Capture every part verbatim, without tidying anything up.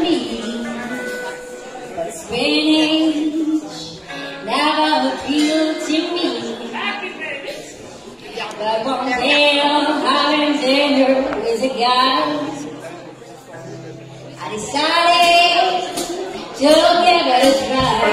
But spinach never appealed to me. But one day I'm having dinner with a guy. I decided to give it a try.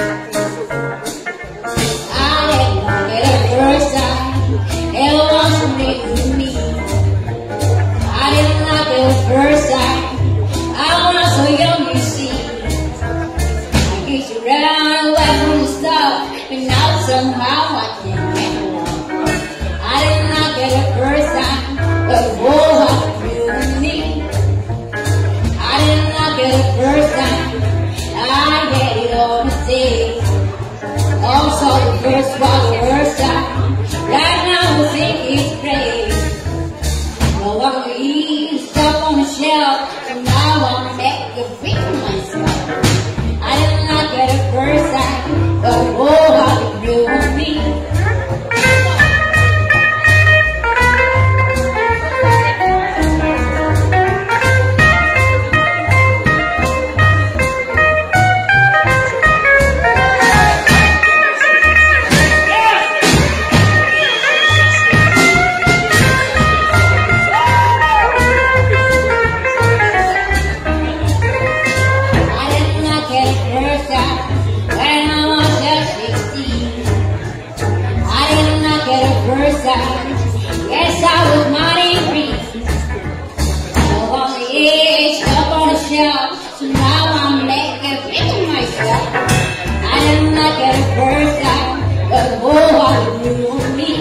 I didn't know it the first time. It wasn't made with me. I didn't like it the first time. I was so young, you see. I used to run away from the stuff, but now somehow I can't get along. I didn't like it the first time, but whoa, how you and me. I didn't like it the first time. I get it all the day. Also the first was the worst time. Right now I think it's great. No longer eat stuff on the shelf, so now I'm back to being myself. I didn't like it the first time, but whoa, how you ruined me. Yes, I was mighty free. Up on the edge, up on the shelf, so now I'm making big of myself. I didn't like it the first time, but whoa, how you ruined me.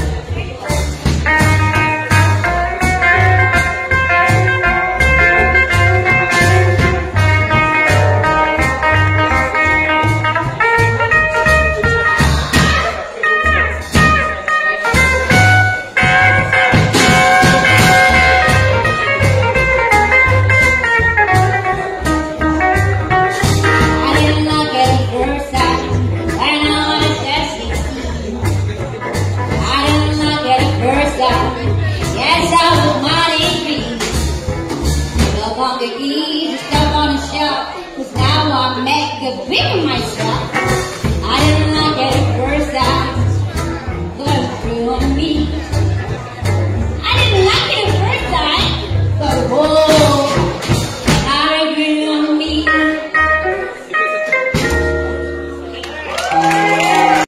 Yes, I was mighty free. Up on the ease, stuff on the shelf, cause now I'm making big of myself. I didn't like it the first time, but it grew on me.